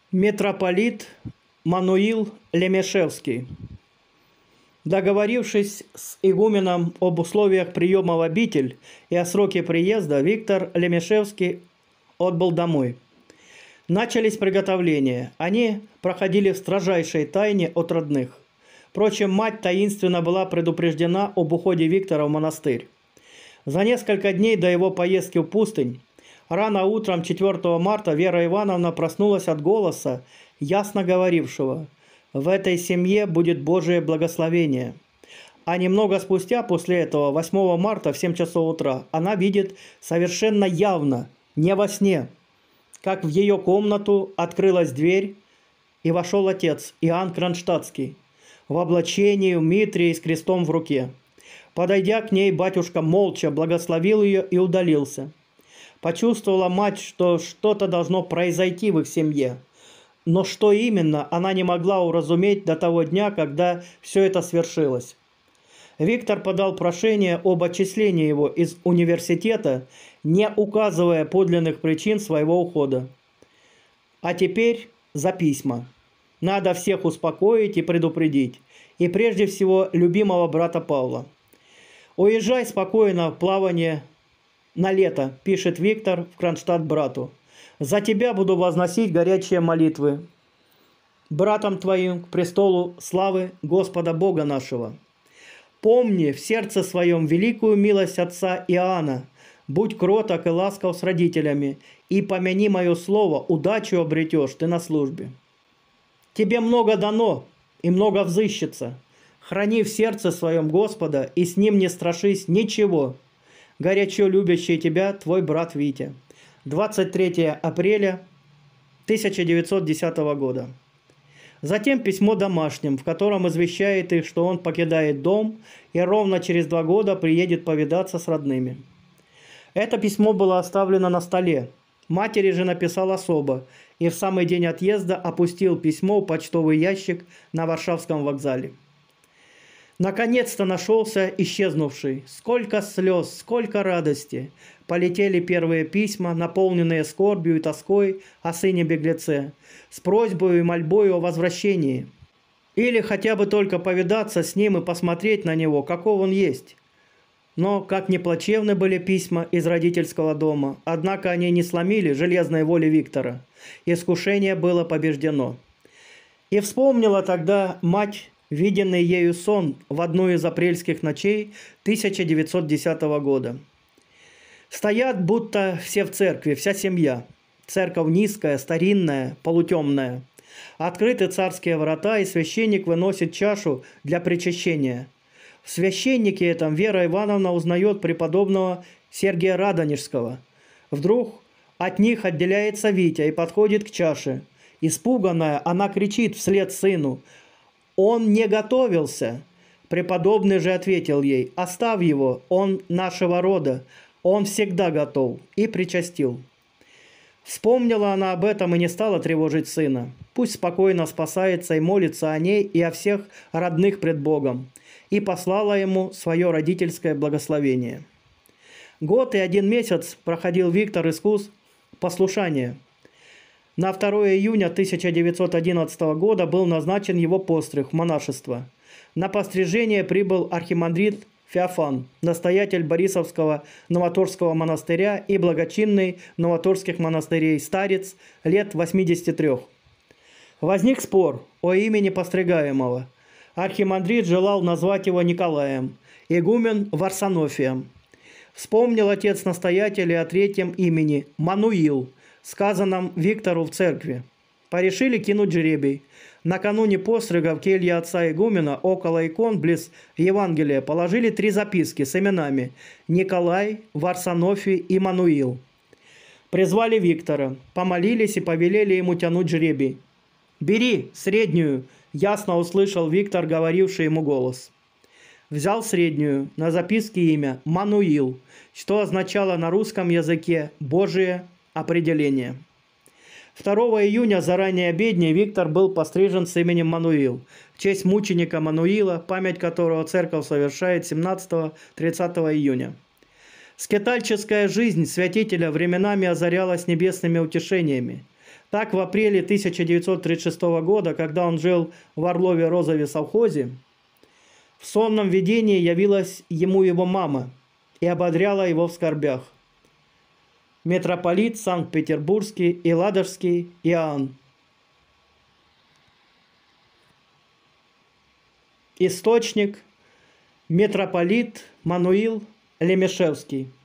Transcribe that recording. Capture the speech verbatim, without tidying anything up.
Митрополит Мануил Лемешевский. Договорившись с игуменом об условиях приема в обитель и о сроке приезда, Виктор Лемешевский отбыл домой. Начались приготовления. Они проходили в строжайшей тайне от родных. Впрочем, мать таинственно была предупреждена об уходе Виктора в монастырь. За несколько дней до его поездки в пустынь, рано утром четвёртого марта, Вера Ивановна проснулась от голоса, ясно говорившего: «В этой семье будет Божие благословение». А немного спустя после этого, восьмого марта в семь часов утра, она видит совершенно явно, не во сне, как в ее комнату открылась дверь, и вошел отец Иоанн Кронштадтский в облачении, в митре и с крестом в руке. Подойдя к ней, батюшка молча благословил ее и удалился. Почувствовала мать, что что-то должно произойти в их семье. Но что именно, она не могла уразуметь до того дня, когда все это свершилось. Виктор подал прошение об отчислении его из университета, не указывая подлинных причин своего ухода. А теперь за письма. Надо всех успокоить и предупредить. И прежде всего любимого брата Павла. «Уезжай спокойно в плавание на лето», – пишет Виктор в Кронштадт брату. «За тебя буду возносить горячие молитвы братом твоим к престолу славы Господа Бога нашего. Помни в сердце своем великую милость отца Иоанна, будь кроток и ласков с родителями, и помяни мое слово, удачу обретешь ты на службе. Тебе много дано, и много взыщется. Храни в сердце своем Господа, и с ним не страшись ничего. Горячо любящий тебя твой брат Витя». двадцать третьего апреля тысяча девятьсот десятого года. Затем письмо домашним, в котором извещает их, что он покидает дом и ровно через два года приедет повидаться с родными. Это письмо было оставлено на столе. Матери же написал особо и в самый день отъезда опустил письмо в почтовый ящик на Варшавском вокзале. Наконец-то нашелся исчезнувший. Сколько слез, сколько радости. Полетели первые письма, наполненные скорбью и тоской о сыне-беглеце, с просьбой и мольбой о возвращении. Или хотя бы только повидаться с ним и посмотреть на него, каков он есть. Но, как ни плачевны были письма из родительского дома, однако они не сломили железной воли Виктора. Искушение было побеждено. И вспомнила тогда мать виденный ею сон в одну из апрельских ночей тысяча девятьсот десятого года. Стоят будто все в церкви, вся семья. Церковь низкая, старинная, полутемная. Открыты царские врата, и священник выносит чашу для причащения. В священнике этом Вера Ивановна узнает преподобного Сергия Радонежского. Вдруг от них отделяется Витя и подходит к чаше. Испуганная, она кричит вслед сыну: «Он не готовился!» Преподобный же ответил ей: «Оставь его, он нашего рода, он всегда готов», и причастил. Вспомнила она об этом и не стала тревожить сына. Пусть спокойно спасается и молится о ней и о всех родных пред Богом, и послала ему свое родительское благословение. Год и один месяц проходил Виктор искус послушания. На второе июня тысяча девятьсот одиннадцатого года был назначен его постриг в монашество. На пострижение прибыл архимандрит Феофан, настоятель Борисовского Новоторского монастыря и благочинный Новоторских монастырей старец лет восьмидесяти трёх. Возник спор о имени постригаемого. Архимандрит желал назвать его Николаем, игумен Варсонофием. Вспомнил отец-настоятель о третьем имени – Мануил, сказанном Виктору в церкви. Порешили кинуть жребий. Накануне пострига в келье отца игумена около икон близ Евангелия положили три записки с именами Николай, Варсонофий и Мануил. Призвали Виктора, помолились и повелели ему тянуть жребий. «Бери среднюю», – ясно услышал Виктор, говоривший ему голос. Взял среднюю, на записке имя Мануил, что означало на русском языке «Божие определение». второго июня заранее обедней Виктор был пострижен с именем Мануил, в честь мученика Мануила, память которого церковь совершает семнадцатого-тридцатого июня. Скитальческая жизнь святителя временами озарялась небесными утешениями. Так, в апреле тысяча девятьсот тридцать шестого года, когда он жил в Орлове-Розове совхозе, в сонном видении явилась ему его мама и ободряла его в скорбях. Митрополит Санкт-Петербургский и Ладожский Иоанн. Источник: митрополит Мануил Лемешевский.